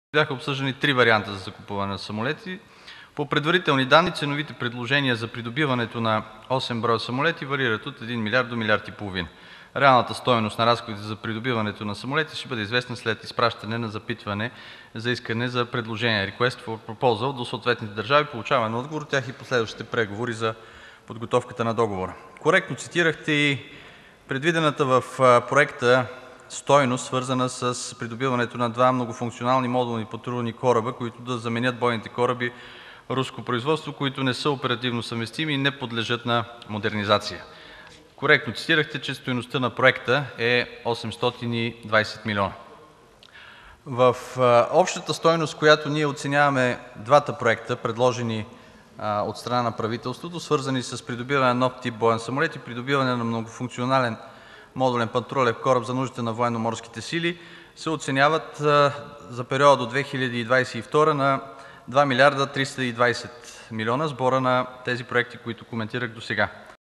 Бяха обсъждани 3 варианта за закупуване на самолети. По предварителни данни ценовите предложения за придобиването на 8 броя самолети варират от 1 милиард до милиард и половина. Реалната стойност на разходите за придобиването на самолети ще бъде известна след изпращане на запитване за искане за предложение (Request for Proposal) до съответните държави, получаване на отговор от тях и последващите преговори за подготовката на договора. Коректно цитирахте и предвидената в проекта стойност, свързана с придобиването на 2 многофункционални модулни патрулни кораба, които да заменят бойните кораби руско производство, които не са оперативно съвместими и не подлежат на модернизация. Коректно цитирахте, че стойността на проекта е 820 милиона. В общата стойност, която ние оценяваме двата проекта, предложени от страна на правителството, свързани с придобиване на нов тип боен самолет и придобиване на многофункционален модулен патрулен кораб за нуждите на Военноморските сили, се оценяват за периода до 2022 на 2 милиарда 320 милиона, сбора на тези проекти, които коментирах досега.